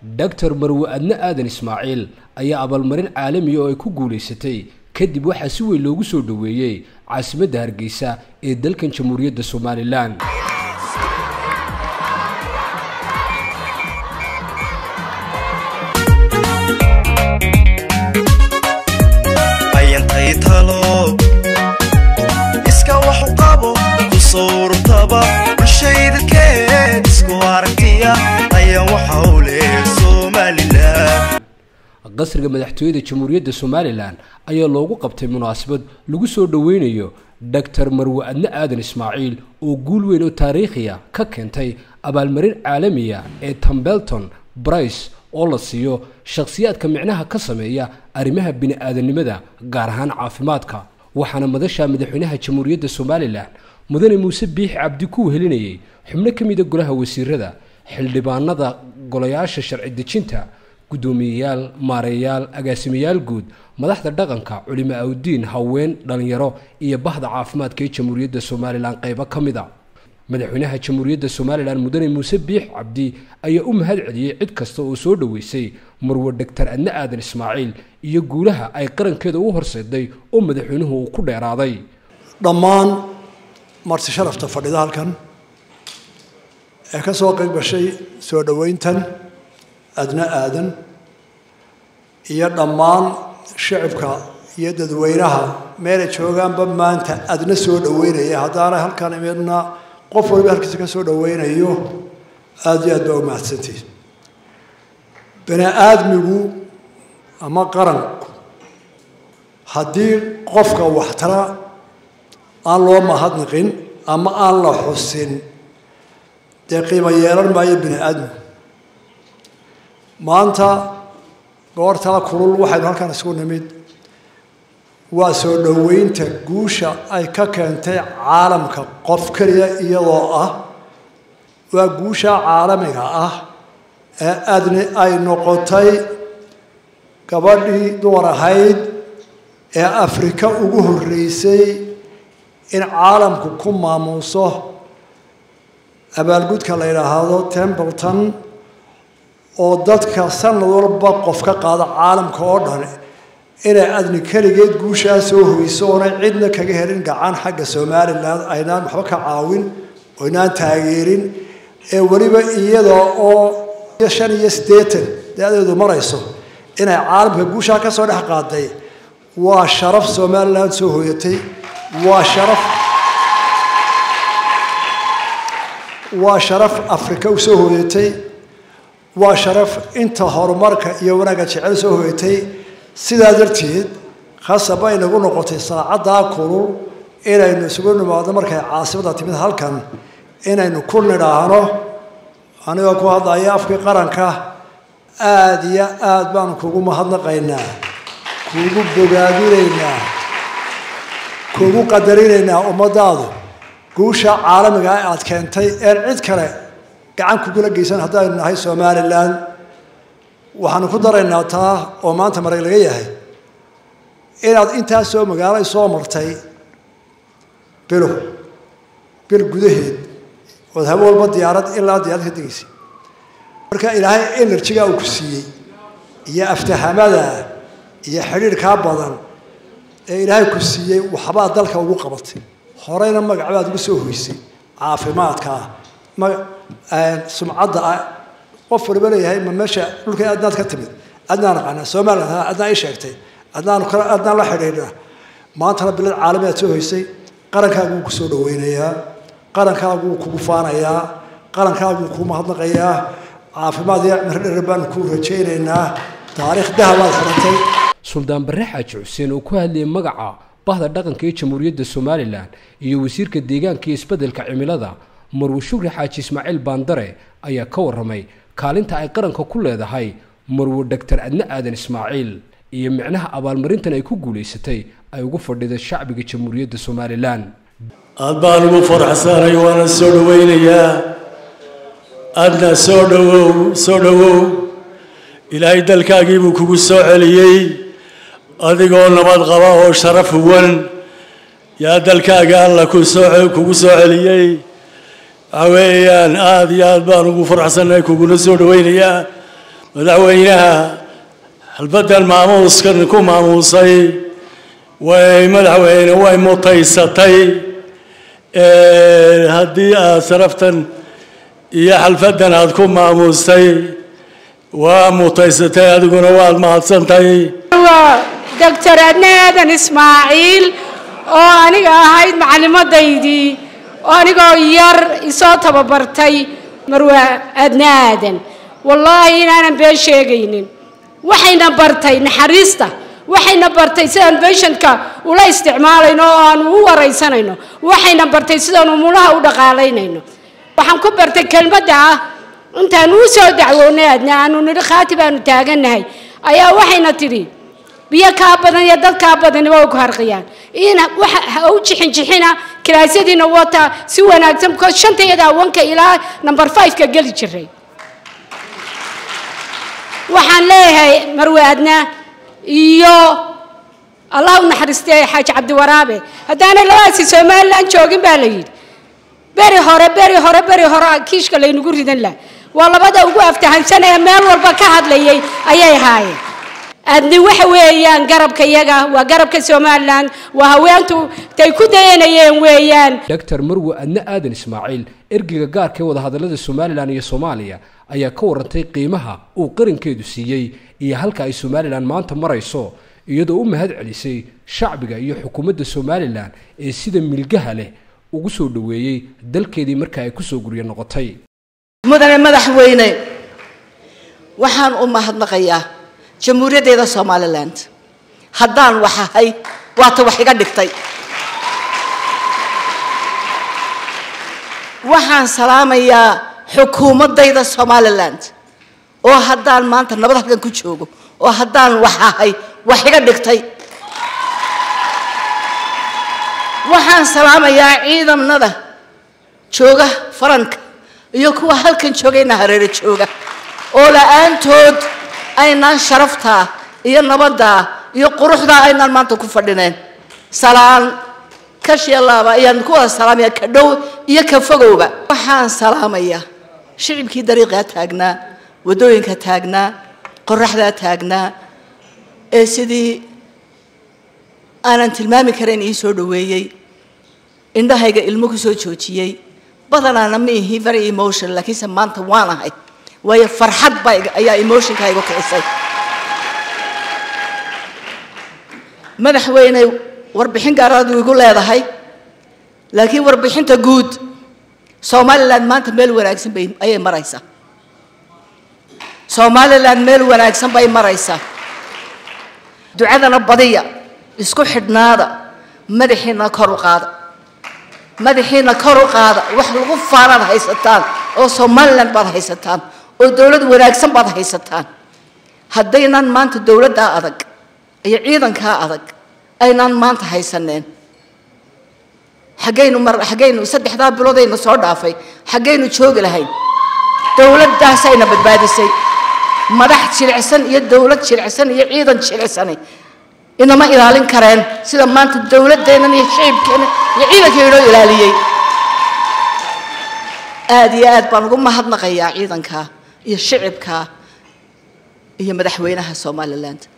دكتور مروة أدنى آدن إسماعيل أي abaalmarin caalami oo ay ku guuleysatay kadib waxa si weyn loogu soo dhaweeyay caasimadda Hargeysa ee dalkan Jamhuuriyadda Soomaaliland. ayantay talo iska wax u qabo ku suurtaba bulshayda isku arkiya ayaa waxa uu leeyahay Soomaaliland. qasriga madaxtooyada Jamhuuriyadda Soomaaliland ayaa loogu qabtay munaasabad lagu soo dhaweynayo Dr. Marwa Adna Aadan Ismaaciil oo guul weyn oo taariikhi ah ka keentay abaalmarin caalami ah ee Templeton Prize oo la siiyo shakhsiyaadka micnaha ka sameeya arrimaha bini'aadanimada gaar ahaan caafimaadka. waxaana madasha madaxweynaha Jamhuuriyadda Soomaaliland mudane Muuse Biixi Cabdi ku helinayay xubno ka mid ah golaha wasiirada, xildhibaanada, golayaasha sharci dejinta, gudoomiyayaal, maareeyaal, agaasimayaal guud, madaxda dhaqanka, culimo awdiin, haween, dhalinyaro iyo bahda caafimaadka ee Jamhuuriyadda Soomaaliland qaybo ka mid ah. madaxweynaha Jamhuuriyadda Soomaaliland mudane Muuse Biixi Cabdi ayaa u mahad celiyay cid kasta oo soo dhaweysay Marwo Dr. Adna Aadan Ismaaciil iyo guulaha ay qarankeeda u horseeday oo madaxweynuhu uu ku dheeraaday. dhammaan marti sharafta fadhida halkan ee ka soo qayb gashay soo dhaweyntan Adna Aadan iyo dhammaan shacabka iyo dadweynaha meel joogaanba maanta Adna soo dhaweynaya haddana halkan imeedna qof walba halkiisa ka soo dhaweynayo aad iyo aad baa u mahadsantihiin. bani aadmigu ama qaranku haddii qofka waxtara aan loo mahadnaqin ama aan la xusin dee qiimo yeelan maayo bani aadmigu. maanta goortaa kulul waxaynu halkan isugu nimid waa soo dhaweynta guusha ay ka keentay caalamka qof kaliya iyadoo ah waa guusha caalamiga ah ee Adna ay noqotay gabadhii dumar ahayd ee Afrika ugu horeysay in caalamku ku maamuuso abaalgudka la yiraahdo Templeton oo dadka sanad walba qof ka qaada caalamka oo dhan inay Adna kaligeed guusha soo hoyso oo cidna kaga helin gacan xagga Soomaaliland aynaan waxba ka caawin oo inaan taageerin ee waliba iyada oo 85 daadeedu marayso inay caalamka guusha ka soo dhex qaaday waa sharaf Soomaaliland soo hoyatay waa sharaf Afrika u soo hoyatay waa sharaf inta horumarka iyo wanaagga jecel soo hoyatay. sidaa darteed khasab ay nagu noqotay saacada kulul inaynu isugu nimaado markay caasimadda timid halkan inaynu ku nidhaahno aniga ku hadlaya afka qaranka aad iyo aad baan kugu mahadnaqaynaa, kugu bogaadinaynaa, kugu qadarinaynaa ummadaadu guusha caalamiga ah aad keentay ee cid kale gacan kugula geysan haddaynu nahay Soomaaliland. waxaan ku daraynaa taa oo maanta marag laga yahay inaad intaas soo magaalay soo martay bil gudaheed oo hab walba diyaarad ilaa diyaarad ka degaysa. marka ilaahay energy-ga uu ku siiyey iyo aftahamada iyo xiriirka badan ee ilaahay ku siiyey waxba dalka ugu qabatay horeyna magacaad ugu soo hoysay caafimaadka sumcadda qof walba leeyahay ma meesha dhulka aadnaad ka timid adnaan qana Soomaaliland adnaa ay sheegtay adnaan la xiriirna maanta bilad caalami ah soo hoysay qarankaagu ku soo dhaweynayaa, qarankaagu kugu faanayaa, qarankaagu ku mahadnaqayaa, caafimaad iyo cimri dheer baan ku rajaynaynaa, taariikh dahabaad furantay. Suldaan Barre Xaaji Xuseen oo ku hadlayay magaca bahda dhaqanka ee Jamhuuriyadda Soomaaliland iyo wasiirka deegaanka iyo isbeddelka cimilada Marwo Shukri Xaaji Ismaaciil Baandare ayaa ka warramay kaalinta ay qaranka ku leedahay Marwo Dr. Adna Aadan Ismaaciil iyo micnaha abaalmarintan ay ku guuleysatay ay ugu fadhiday shacbiga Jamhuuriyadda Soomaaliland. aad baan ugu faraxsanahay waana soo dhaweynayaa Adna soo dhawow ilaahay dalkaagii buu kugu soo celiyay adigoo nabad qaba oo sharaf wan yaa dalkaaga alla kugu soo celiyay aweyaan aad iyo aad baan ugu faraxsanahay kuguna soo dhaweynayaa madaxweynaha halbadan maamuuskan ku maamuusay way madaxweyne way mutaysatay haddii aad saraftan iyo xalfadan aad ku maamuustay waa mutaysatay adiguna waad mahadsantahay دكتور أدنى إسماعيل وأنا هاي معلمتي وأنا يار إصابة ببرتي مروة أدنى والله أنا بيشيجين وحين برتي نحرسته وحين برتي سان بيشنك ولا استعمالينه هو رئيسنا وحين برتي سان وملها ودقالينه وحن كبرتي كلمة دعاء أنت نوسو دعونا أدنى أنو نرخاتي بأنو تاجنا هاي أيا وحين تري بيا كابدن يا دل كابدن وأوك هرقيان إنا أوجي حنجحنا كراسيدي نواتا سوى ناكتم كل شنطة يدا وانك إلى نمبر 5 كجلي جري وحن ليه مروادنا يو الله نحرسته حاج عبد الورابي هدانا لواسي سومال لان شوقين باليد بري هورا كيش كلي نقول ردن لا والله بدأ وقف تهان سنة مال والبكاهد لي أيها هاي أدنى وحويان قرب كيجا وقرب كسومالان وهوانتو تيكودين أيام ويان. دكتور مروعدنا آدن إسماعيل إرجع جار كوضع هذا الذي الصوماليان هي صوماليا أي كورنتي قيمها وقرن كيدو سيجي هي هلك أي صوماليان ما أنت مرة يسوع يدو هاد عليسي شعب جاي حكومة الصوماليان السيد ملجها وقصو دويي دل كيدي مركا يكسو قرية نقطي. مدح ويني وحان هاد نقيا. جمهورية الصوماليلاند هدان وحاي واتو وحي قد دكتي وحان سلام يا حكومة ديدا الصوماليلاند وهدان ما انت نبضح كان كتشوغو وهدان وحاي وحي قد دكتي وحان سلام يا عيدا من هذا شوغا فرنك يوكو هالكن شوغينا هريري شوغا ولا أنتود أين شرفتها هي النبضة هي قروحها أين المنطقة كفردين سلام كشي الله بأي نكوا سلام يا كدو يا كفجوبة وحان سلام يا شعب كي طريقة تاجنا ودوين كتاجنا قروحها تاجنا سيدي أنا أنت المامي كرين يسود وياي إن ده هيك المكسو تشوتشي بدل أنا مي هي very emotional لكن سمانت وانا هاي وهي فرحت باي يا ايموشن كاي وكعسي مدحويني وربحين قارادو يقول لهدهي لكن وربحينتا جود Somaliland maanta meel wanaagsan bay ay maraysaa Somaliland meel wanaagsan bay maraysaa ducadana badiya isku xidhnaada madaxiina kor u qaada wax lagu faanad haysataan oo Somaliland baad haysataan oo dawlad wanaagsan baad haysataan haddaynan maanta dawladda adag iyo ciidanka adag aynan maanta haysaneen xagaynu saddexda biloodayna soo dhaafay xagaynu joogi lahayn dawladdaas ayna badbaadisay madax jilicsan iyo dawlad jilicsan iyo ciidan jilicsan inama ilaalin kareen sida maanta dawladdeena iyo shacabkeena iyo ciidankeena ilaaliyay aad iyo aad baan ugu mahadnaqayaa ciidanka iyo shacabka iyo madaxweynaha Somaliland